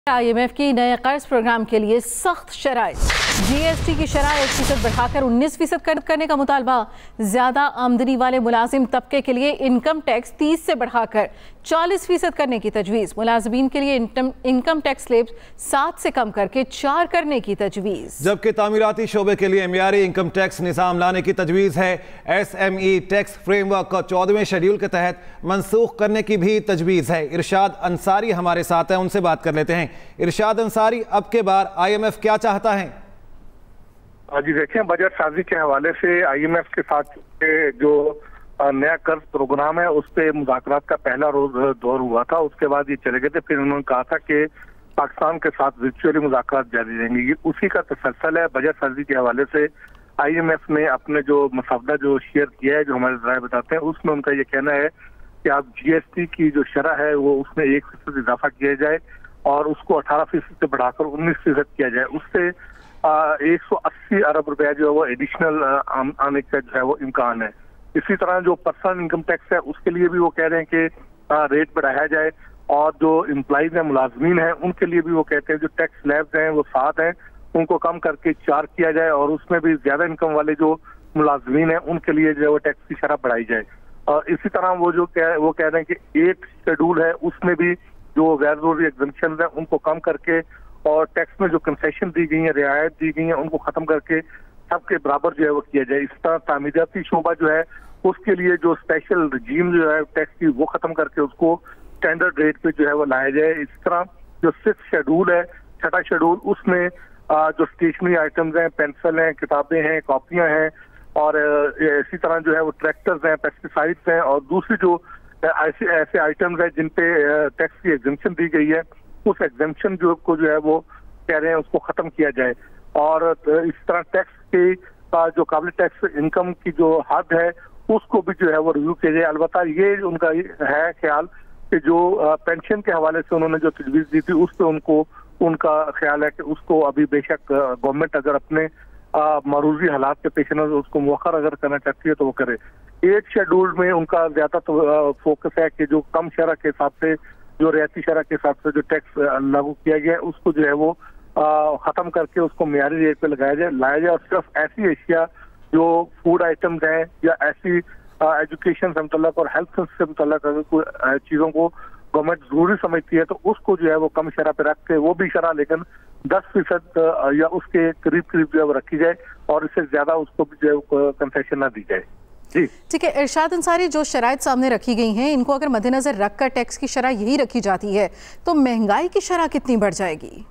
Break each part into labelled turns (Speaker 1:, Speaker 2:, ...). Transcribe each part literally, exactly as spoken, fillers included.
Speaker 1: आई M F की नए कर्ज प्रोग्राम के लिए सख्त शराइत, जीएसटी की शरह एक फीसद बढ़ाकर उन्नीस फीसद करने का मुतालबा। ज्यादा आमदनी वाले मुलाजिम तबके के लिए इनकम टैक्स तीस से बढ़ाकर चालीस फीसद करने की तजवीज़। मुलाजिमीन के लिए इनकम टैक्स स्लैब सात से कम करके चार करने की तजवीज़।
Speaker 2: जबकि तामीराती शोबे के लिए मेयारी इनकम टैक्स निज़ाम लाने की तजवीज़ है। S M E tax framework को चौदहवें शेड्यूल के तहत मनसूख करने की भी तजवीज़ है। इरशाद अंसारी हमारे साथ हैं, उनसे बात कर लेते हैं। इरशाद अंसारी, अब के बार आई एम एफ क्या चाहता है?
Speaker 3: जी देखें, बजट साजी के हवाले से आई एम एफ के साथ जो नया कर्ज प्रोग्राम है उस पे मुज़ाकरात का पहला रोज दौर हुआ था। उसके बाद ये चले गए थे। फिर उन्होंने कहा था कि पाकिस्तान के साथ वर्चुअली मुज़ाकरात जारी रहेंगे। ये उसी का तसलसल है। बजट साजी के हवाले से आई एम एफ ने अपने जो मसवदा जो शेयर किया है, जो हमारे राय बताते हैं, उसमें उनका ये कहना है कि आप जी एस टी की जो शरह है वो उसमें एक फीसद इजाफा किया जाए और उसको अठारह फीसद से बढ़ाकर उन्नीस फीसद किया जाए। उससे एक सौ अस्सी अरब रुपया जो है वो एडिशनल आने का जो है वो इम्कान है। इसी तरह जो पर्सनल इनकम टैक्स है उसके लिए भी वो कह रहे हैं कि रेट बढ़ाया जाए और जो एम्प्लॉइज हैं, मुलाजमीन हैं, उनके लिए भी वो कहते हैं जो टैक्स स्लैब्स हैं वो सात हैं, उनको कम करके चार किया जाए और उसमें भी ज्यादा इनकम वाले जो मुलाजमीन हैं उनके लिए जो है वो टैक्स की शरह बढ़ाई जाए। और इसी तरह वो जो कह वो कह रहे हैं कि एक शेड्यूल है उसमें भी जो गैर जरूरी एग्जम्पशन है उनको कम करके और टैक्स में जो कंसेशन दी गई है, रियायत दी गई है, उनको खत्म करके सबके बराबर जो है वो किया जाए। इस तरह तामीराती शोबा जो है उसके लिए जो स्पेशल रजीम जो है टैक्स की वो खत्म करके उसको स्टैंडर्ड रेट पे जो है वो लाया जाए। इस तरह जो सिक्स शेड्यूल है, छठा शेड्यूल, उसमें जो स्टेशनरी आइटम्स हैं, पेंसिल हैं, किताबें हैं, कॉपियां हैं और इसी तरह जो है वो ट्रैक्टर्स हैं, पेस्टिसाइड्स हैं और दूसरी जो ऐसे ऐसे आइटम्स हैं जिन पे टैक्स की एग्जम्पशन दी गई है, उस एग्जम्पशन जो को जो है वो कह रहे हैं उसको खत्म किया जाए। और इस तरह टैक्स के जो काबिल टैक्स इनकम की जो हद है उसको भी जो है वो रिव्यू किया जाए। अलबत्ता ये उनका है ख्याल कि जो पेंशन के हवाले से उन्होंने जो तजवीज़ दी थी उस पर उनको उनका ख्याल है कि उसको अभी बेशक गवर्नमेंट अगर अपने मरूजी हालात के पेश नजर उसको मौखर अगर करना चाहती है तो वो करे। एक शेड्यूल में उनका ज्यादा तो फोकस है कि जो कम शरह के हिसाब से, जो रियायती शरह के हिसाब से जो टैक्स लागू किया गया है उसको जो है वो खत्म करके उसको मेयारी रेट पे लगाया जाए लाया जाए और सिर्फ ऐसी एशिया जो फूड आइटम्स हैं या ऐसी एजुकेशन से मुतल्लक और हेल्थ से मुतल्लक अगर कोई चीजों को गवर्नमेंट जरूरी समझती है तो उसको जो है वो कम शरह पे रख के, वो भी शरह लेकिन दस फीसद या उसके करीब करीब जो है वो रखी जाए और इससे ज्यादा उसको भी जो है कंसेशन ना दी जाए। जी
Speaker 1: ठीक है। इरशाद अंसारी, जो शराइत सामने रखी गई हैं इनको अगर मद्देनजर रखकर टैक्स की शरह यही रखी जाती है तो महंगाई की शरह कितनी बढ़ जाएगी?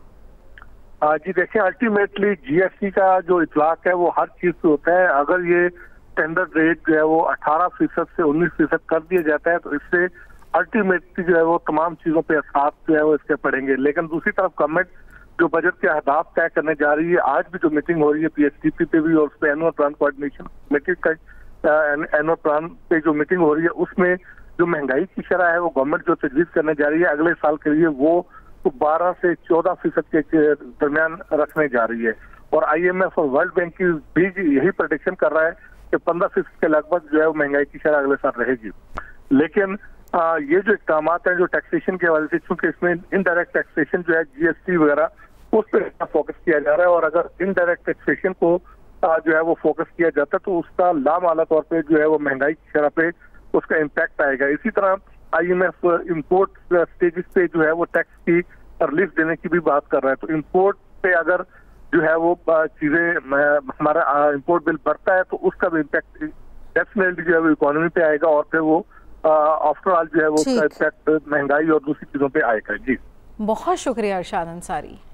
Speaker 3: आ, जी देखें, अल्टीमेटली जीएसटी का जो इतलाक है वो हर चीज पे होता है। अगर ये स्टैंडर्ड रेट जो है वो अठारह फीसद से उन्नीस फीसद कर दिया जाता है तो इससे अल्टीमेटली जो है वो तमाम चीजों पे असर जो है वो इसके पड़ेंगे। लेकिन दूसरी तरफ गवर्नमेंट जो बजट के अहदाफ तय करने जा रही है, आज भी जो मीटिंग हो रही है पी एस टी पी पे भी और उस पर एनुअल प्लान कोऑर्डिनेशन कमेटी का एनुअल प्लान पे जो मीटिंग हो रही है उसमें जो महंगाई की शरह है वो गवर्नमेंट जो तजवीज़ करने जा रही है अगले साल के लिए वो तो बारह से चौदह फीसद के दरमियान रखने जा रही है। और आई एम एफ और वर्ल्ड बैंक की भी यही प्रेडिक्शन कर रहा है कि पंद्रह फीसद के लगभग जो है वो महंगाई की शरह अगले साल रहेगी। लेकिन आ, ये जो इकदाम है जो टैक्सेशन के हवाले से, चूंकि इसमें इनडायरेक्ट टैक्सेशन जो है जी एस टी वगैरह उस पर फोकस किया जा रहा है और अगर इनडायरेक्ट टैक्सेशन को जो है वो फोकस किया जाता है तो उसका लामाला तौर पे जो है वो महंगाई की शरह पे उसका इम्पैक्ट आएगा। इसी तरह I M F import stages पे जो है वो टैक्स की रिलीफ देने की भी बात कर रहा है। तो इम्पोर्ट पे अगर जो है वो चीजें हमारा इम्पोर्ट बिल बढ़ता है तो उसका भी इम्पैक्ट डेफिनेटली जो है वो इकोनॉमी पे आएगा और फिर वो आफ्टर ऑल जो है वो इम्पैक्ट महंगाई और दूसरी चीजों पे आएगा। जी
Speaker 1: बहुत शुक्रिया इरशाद अंसारी।